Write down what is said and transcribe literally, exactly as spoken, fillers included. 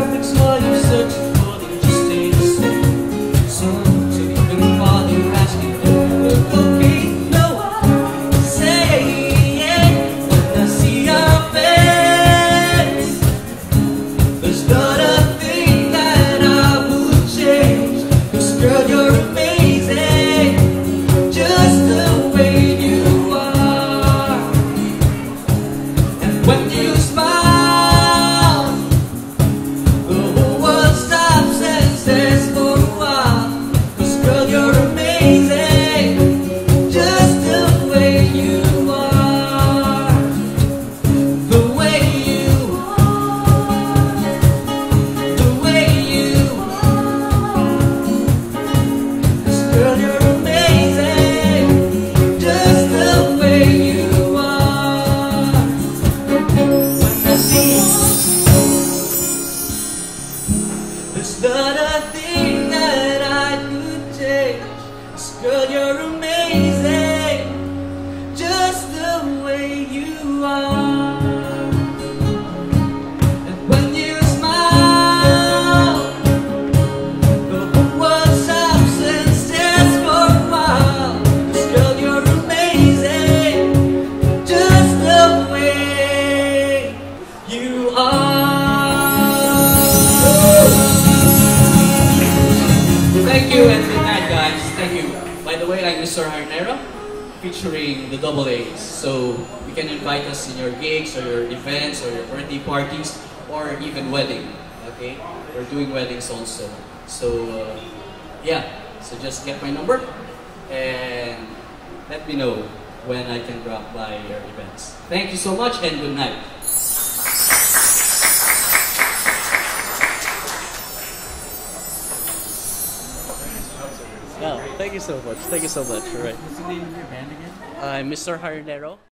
perfect's what you're searching for, then you just stay the same. So to even bother asking if you look okay. Know what I say when I see your face. There's not a thing that I would change. 'Cause girl, you're amazing, just the way you are. And when you smile, the whole world stops and stares for a while. 'Cause girl, you're amazing, just the way you are. The way you are, the way you are. 'Cause girl, you're amazing, just the way you are. When I see you, there's not a thing that I could change. 'Cause girl, you're amazing, just the way you are. And when you smile, the whole world stops and stares for a while. 'Cause girl, you're amazing, just the way you are. Thank you and good night, guys. Thank you. By the way, I'm Mister Haranero, featuring the double A's. So you can invite us in your gigs or your events or your birthday parties or even wedding. Okay, we're doing weddings also. So uh, yeah, so just get my number and let me know when I can drop by your events. Thank you so much and good night. No, thank you so much. Thank you so much. All right. What's the name of your band again? I'm Mister Haranero.